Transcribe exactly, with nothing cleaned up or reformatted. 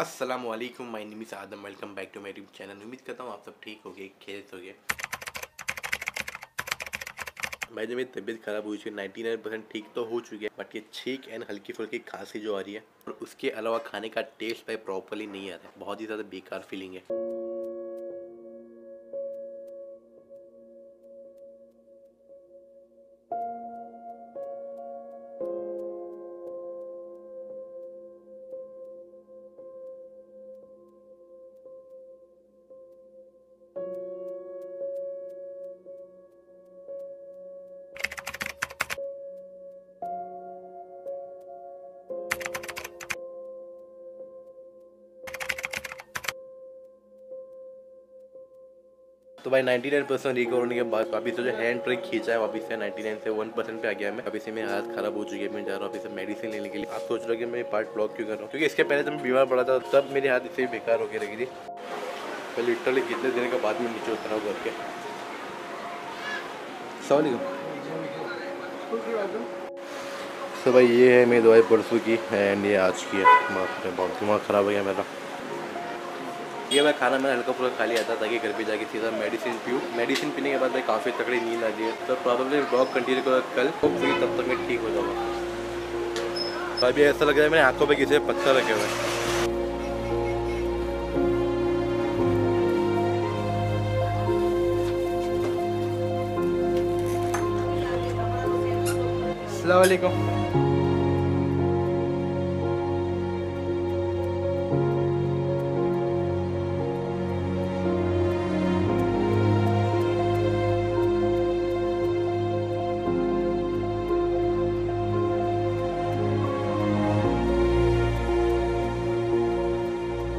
अस्सलाम वालेकुम, my name is Adam. Welcome back to my YouTube channel. उम्मीद करता हूँ आप सब ठीक होगे, खैरियत होगे। भाई जब मेरी तबीयत ख़राब हुई थी नाइन्टी नाइन परसेंट ठीक तो हो चुकी है, बट ये छींक एंड हल्की फुल्की खांसी जो आ रही है और उसके अलावा खाने का टेस्ट भाई प्रॉपरली नहीं आ रहा है। बहुत ही ज़्यादा बेकार फीलिंग है। तो भाई नाइन्टी नाइन परसेंट रिकवर होने के बाद वापस से जो हैंड ब्रेक खींचा है वापस से नाइन्टी नाइन से वन परसेंट पे आ गया मैं। अभी से मेरी हालत खराब हो चुकी है। मैं जा रहा हूँ वापस से मेडिसिन लेने के लिए। आप सोच रहे हो कि मैं पार्ट ब्लॉक क्यों कर रहा हूँ, क्योंकि इसके पहले जब मैं बीमार पड़ा था तब मेरी हालत इससे बेकार होकर लगी थी। तो लिटरली कितने दिन के बाद में नीचे उतरा हूँ घर के। सवाल तो भाई ये है मेरी दवाई परसों की एंड ये आज की है। बहुत दिमाग ख़राब हो गया मेरा। ये मैं खाना मैंने हल्का फुल्का खा लिया था ताकि घर पे जाके सीधा मेडिसिन पीऊँ। मेडिसिन पीने के बाद भाई काफ़ी तकड़ी नींद आ रही है। तो प्रॉब्लम ब्लॉग कंटिन्यू करूँगा कल, होपफुली तब तक मैं ठीक हो जाऊँगा। तो अभी ऐसा लग रहा है मेरे आंखों पे किसी पत्थर रखे हुए हैं। अस्सलाम वालेकुम।